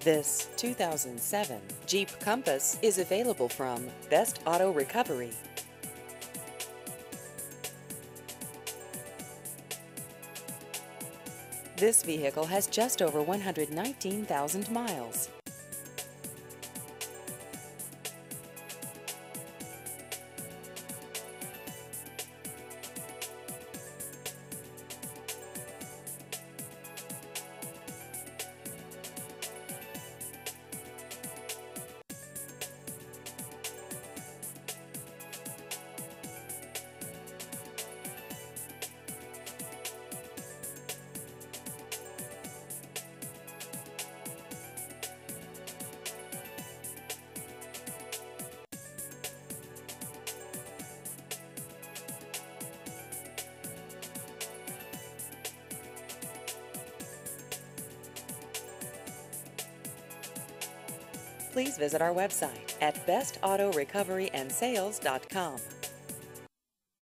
This 2007 Jeep Compass is available from Best Auto Recovery. This vehicle has just over 119,000 miles. Please visit our website at bestautorecoveryandsales.com.